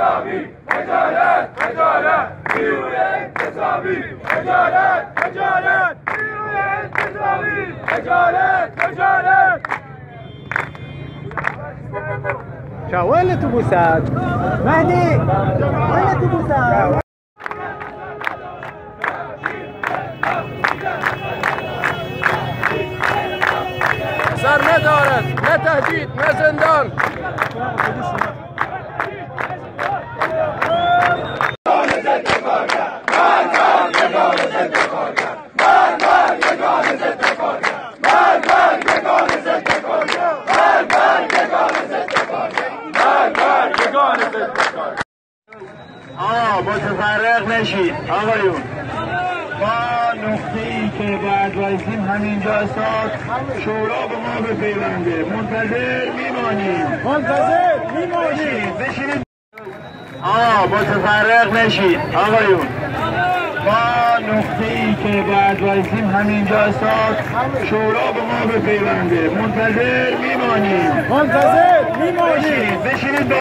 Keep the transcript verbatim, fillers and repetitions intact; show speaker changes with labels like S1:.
S1: انتصابی خجالت خجالت نیروی انتصابی خجالت خجالت نیروی انتصابی خجالت خجالت
S2: شا وين تبوسات مهدي وين تبوسات
S1: سر ندارد نه تهدید نه زندان
S3: آه متفرق نشید آقایون ما نقطه ای که بعد وایسیم همینجا استاد شورا به ما بپیونده منتظر میمانیم
S2: منتظر میمونیم
S3: بشینید آه متفرق نشید آقایون ما نقطه ای که بعد وایسیم همینجا استاد شورا به ما بپیونده منتظر میمانیم
S2: منتظر میمونیم
S3: بشینید بشینید